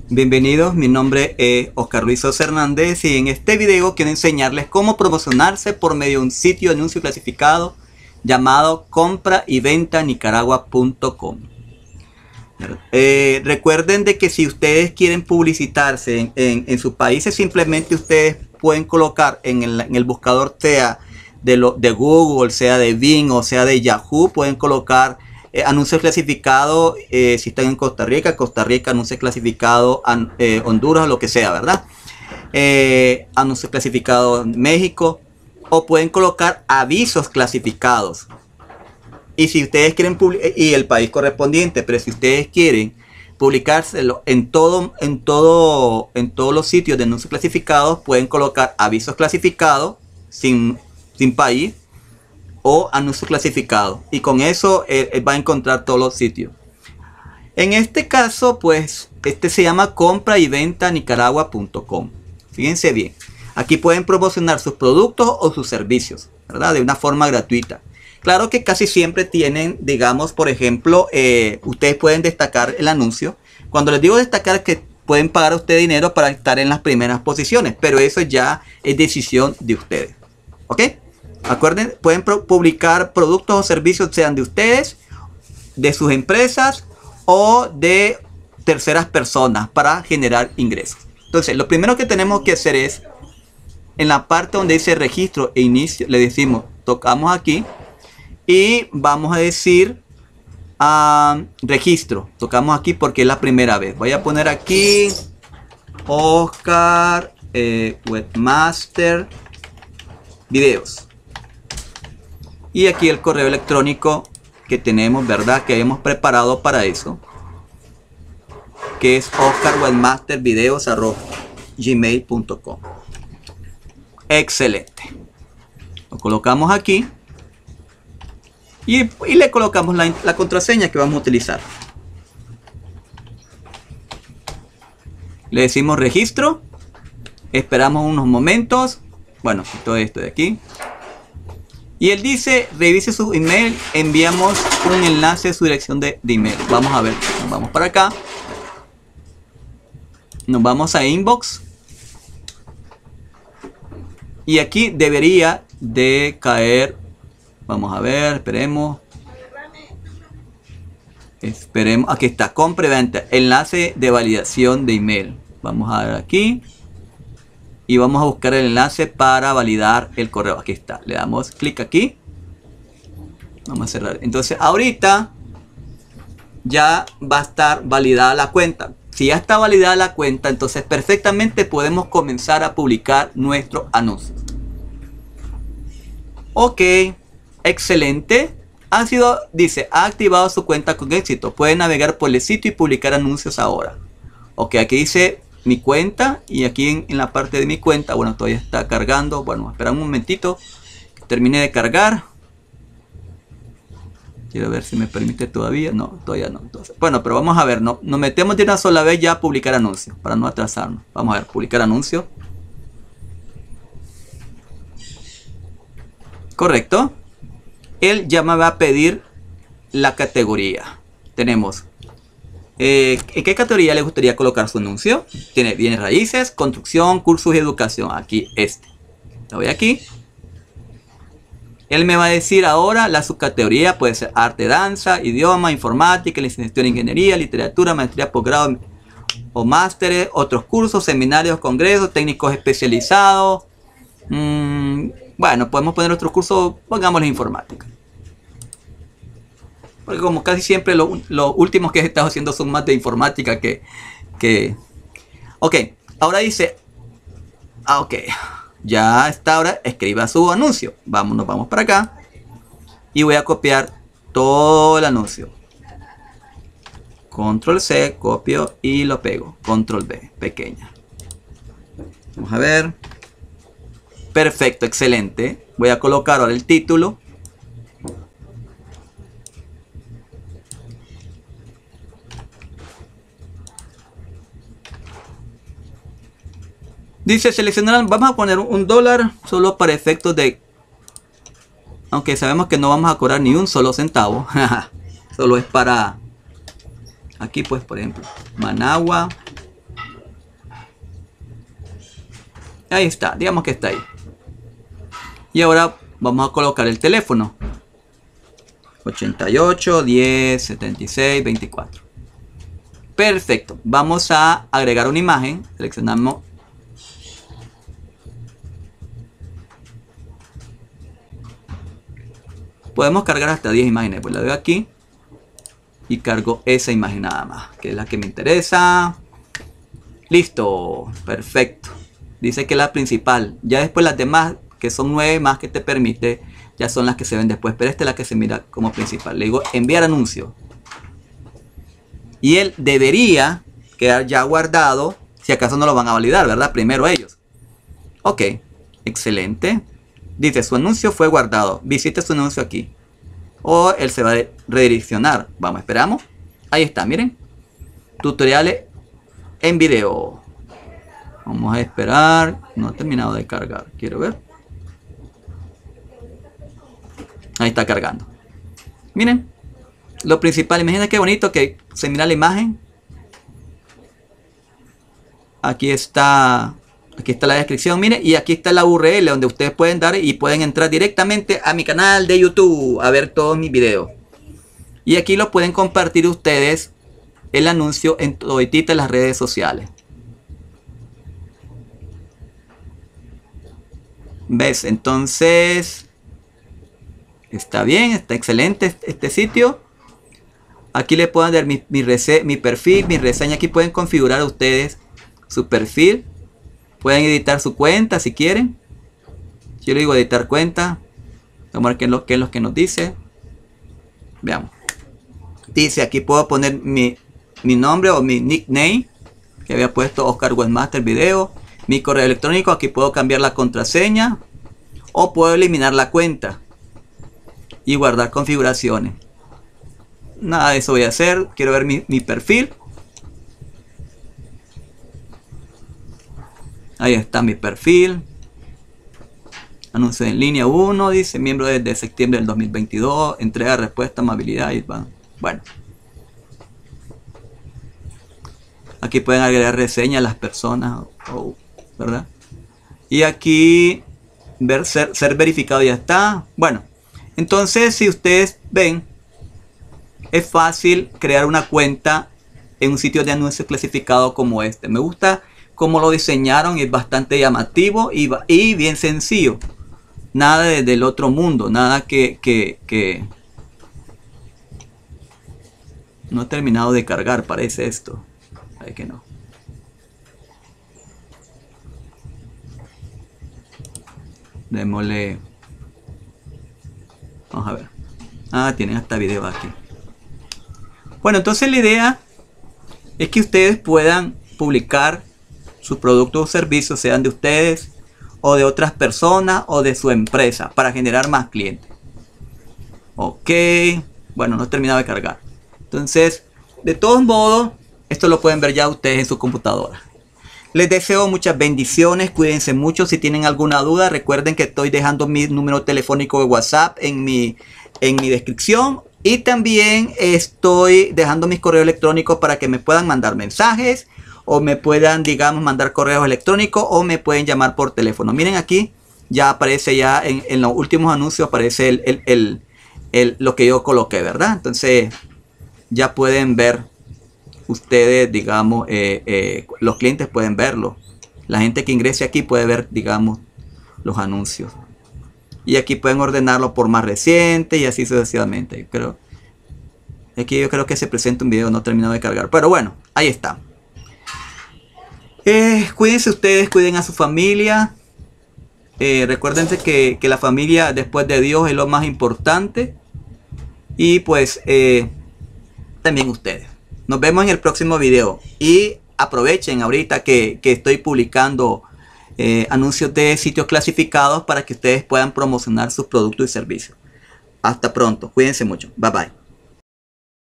Bienvenidos, mi nombre es Oscar Luis Sosa Hernández y en este video quiero enseñarles cómo promocionarse por medio de un sitio de anuncio clasificado llamado compraYventanicaragua.com. Recuerden de que si ustedes quieren publicitarse en sus países, simplemente ustedes pueden colocar en el buscador, sea de Google, sea de Bing o sea de Yahoo, pueden colocar anuncios clasificados. Si están en Costa Rica, anuncios clasificados, Honduras, lo que sea, ¿verdad? Anuncios clasificados en México, o pueden colocar avisos clasificados. Y si ustedes quieren y el país correspondiente, pero si ustedes quieren publicárselo en todos los sitios de anuncios clasificados, pueden colocar avisos clasificados sin país o anuncio clasificado, y con eso va a encontrar todos los sitios. En este caso, pues este se llama compraYventanicaragua.com. Fíjense bien, aquí pueden promocionar sus productos o sus servicios, ¿verdad? De una forma gratuita. Claro que casi siempre tienen, digamos, por ejemplo, ustedes pueden destacar el anuncio. Cuando les digo destacar, que pueden pagar a ustedes dinero para estar en las primeras posiciones, pero eso ya es decisión de ustedes, ¿ok? Acuérdense, pueden publicar productos o servicios, sean de ustedes, de sus empresas o de terceras personas, para generar ingresos. Entonces, lo primero que tenemos que hacer es, en la parte donde dice registro e inicio, le decimos, tocamos aquí y vamos a decir registro. Tocamos aquí porque es la primera vez. Voy a poner aquí Oscar Webmaster Videos. Y aquí el correo electrónico que tenemos, ¿verdad? Que hemos preparado para eso, que es oscarwebmastervideos@gmail.com. Excelente. Lo colocamos aquí y le colocamos la contraseña que vamos a utilizar. Le decimos registro. Esperamos unos momentos. Bueno, todo esto de aquí. Y él dice, revise su email, enviamos un enlace a su dirección de email. Vamos a ver, nos vamos para acá. Nos vamos a inbox. Y aquí debería de caer. Vamos a ver, esperemos. Aquí está, compra y venta, enlace de validación de email. Vamos a ver aquí. Y vamos a buscar el enlace para validar el correo. Aquí está. Le damos clic aquí. Vamos a cerrar. Entonces ahorita ya va a estar validada la cuenta. Si ya está validada la cuenta, entonces perfectamente podemos comenzar a publicar nuestros anuncios. Ok. Excelente. Dice, ha activado su cuenta con éxito. Puede navegar por el sitio y publicar anuncios ahora. Ok, aquí dice mi cuenta, y aquí en la parte de mi cuenta, bueno, todavía está cargando. Bueno, espera un momentito que termine de cargar. Quiero ver si me permite todavía. No, todavía no. Entonces, bueno, pero vamos a ver, nos metemos de una sola vez ya a publicar anuncios para no atrasarnos. Vamos a ver, publicar anuncios. Correcto. Él ya me va a pedir la categoría. Tenemos ¿en qué categoría le gustaría colocar su anuncio? Tiene bienes raíces, construcción, cursos y educación. Aquí este. Lo voy aquí. Él me va a decir ahora la subcategoría. Puede ser arte, danza, idioma, informática, licenciatura en ingeniería, literatura, maestría, posgrado o másteres, otros cursos, seminarios, congresos, técnicos especializados. Bueno, podemos poner otros cursos, pongámosle informática. Porque como casi siempre los últimos que he estado haciendo son más de informática que... Ok, ahora dice... ok, ya está, ahora escriba su anuncio. Nos vamos para acá. Y voy a copiar todo el anuncio. Control C, copio y lo pego. Control V, pequeña. Vamos a ver. Perfecto, excelente. Voy a colocar ahora el título. Dice seleccionar, vamos a poner $1 solo para efectos de... Aunque sabemos que no vamos a cobrar ni un solo centavo. Solo es para... Aquí pues, por ejemplo, Managua, Ahí está, digamos que está ahí. Y ahora vamos a colocar el teléfono. 88 10 76 24. Perfecto. Vamos a agregar una imagen. Seleccionamos. Podemos cargar hasta 10 imágenes. Pues la doy aquí. Y cargo esa imagen nada más. Que es la que me interesa. Listo. Perfecto. Dice que es la principal. Ya después las demás, que son 9 más que te permite, ya son las que se ven después. Pero esta es la que se mira como principal. Le digo enviar anuncio. Y él debería quedar ya guardado. Si acaso no lo van a validar, ¿verdad? Primero ellos. Ok. Excelente. Dice su anuncio fue guardado. Visite su anuncio aquí. O él se va a redireccionar. Vamos, esperamos. Ahí está, miren. Tutoriales en video. Vamos a esperar. No ha terminado de cargar. Quiero ver. Ahí está cargando. Miren. Lo principal. Imaginen qué bonito que se mira la imagen. Aquí está la descripción. Miren. Y aquí está la URL donde ustedes pueden dar y pueden entrar directamente a mi canal de YouTube a ver todos mis videos. Y aquí lo pueden compartir ustedes el anuncio en toditita las redes sociales. ¿Ves? Entonces está bien, está excelente este sitio. Aquí le pueden dar mi perfil, mi reseña. Aquí pueden configurar ustedes su perfil. Pueden editar su cuenta si quieren. Yo le digo editar cuenta. Vamos a ver qué es lo que nos dice. Veamos. Dice aquí puedo poner mi nombre o mi nickname. Que había puesto Oscar Webmaster Video. Mi correo electrónico. Aquí puedo cambiar la contraseña. O puedo eliminar la cuenta. Y guardar configuraciones. Nada de eso voy a hacer. Quiero ver mi perfil. Ahí está mi perfil. Anuncio en línea 1. Dice miembro desde septiembre del 2022. Entrega respuesta, amabilidad. Y bueno. Aquí pueden agregar reseñas a las personas. ¿Verdad? Y aquí ser verificado ya está. Bueno. Entonces si ustedes ven. Es fácil crear una cuenta en un sitio de anuncios clasificado como este. Me gusta cómo lo diseñaron. Es bastante llamativo y bien sencillo. Nada del otro mundo. Nada que no he terminado de cargar. Parece esto. Ay, que no. Démosle. Vamos a ver. Ah, tienen hasta video aquí. Bueno, entonces la idea es que ustedes puedan publicar sus productos o servicios, sean de ustedes o de otras personas o de su empresa, para generar más clientes. Ok, bueno, no he terminado de cargar. Entonces, de todos modos, esto lo pueden ver ya ustedes en su computadora. Les deseo muchas bendiciones, cuídense mucho. Si tienen alguna duda, recuerden que estoy dejando mi número telefónico de WhatsApp en mi descripción. Y también estoy dejando mis correos electrónicos para que me puedan mandar mensajes o me puedan, digamos, mandar correos electrónicos o me pueden llamar por teléfono. Miren aquí, ya aparece ya en los últimos anuncios, aparece lo que yo coloqué, ¿verdad? Entonces ya pueden ver ustedes, digamos, los clientes pueden verlo. La gente que ingrese aquí puede ver, digamos, los anuncios. Y aquí pueden ordenarlo por más reciente y así sucesivamente. Aquí yo creo que se presenta un video no terminado de cargar. Pero bueno, ahí está. Cuídense ustedes, cuiden a su familia. Recuerden que la familia después de Dios es lo más importante. Y pues también ustedes. Nos vemos en el próximo video. Y aprovechen ahorita que estoy publicando anuncios de sitios clasificados para que ustedes puedan promocionar sus productos y servicios. Hasta pronto. Cuídense mucho. Bye bye.